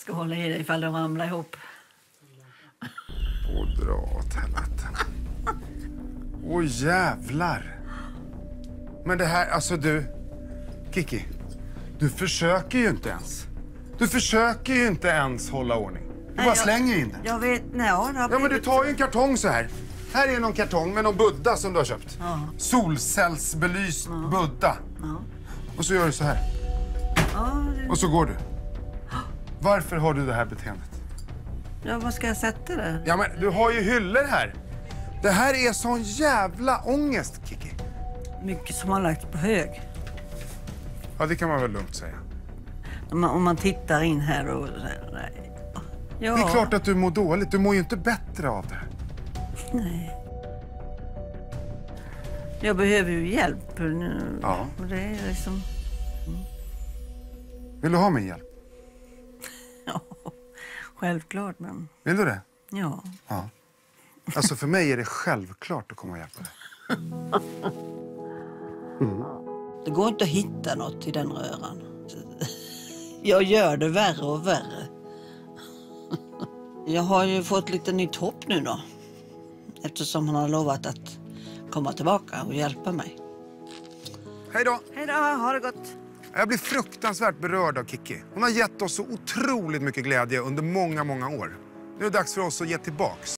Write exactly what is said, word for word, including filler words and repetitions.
Ska hålla i dig ifall du ramlar ihop. Och dra åt helvete. Åh jävlar. Men det här, alltså du... Kiki, du försöker ju inte ens. Du försöker ju inte ens hålla ordning. Du bara jag, slänger in den. Jag vet, nej, ja, det har Ja, men du blivit- tar ju en kartong så här. Här är någon kartong med någon Buddha som du har köpt. Ja. Solcellsbelyst Ja. Buddha. Ja. Och så gör du så här. Ja, det... Och så går du. Varför har du det här beteendet? ja, vad ska jag sätta det? Ja, men du har ju hyllor här. Det här är sån jävla ångest, Kiki. Mycket som har lagt på hög. Ja, det kan man väl lugnt säga. Om man, om man tittar in här och... Nej. Ja. Det är klart att du mår dåligt. Du mår ju inte bättre av det här. Nej. Jag behöver ju hjälp nu. Ja. Och det är liksom... Vill du ha min hjälp? Ja, självklart, men... Vill du det? Ja. Ja. Alltså för mig är det självklart att komma och hjälpa dig. Mm. Det går inte att hitta något i den röran. Jag gör det värre och värre. Jag har ju fått lite nytt hopp nu då. Eftersom han har lovat att komma tillbaka och hjälpa mig. Hej då! Hej då, ha det gott. Jag blir fruktansvärt berörd av Kiki. Hon har gett oss så otroligt mycket glädje under många, många år. Nu är det dags för oss att ge tillbaks.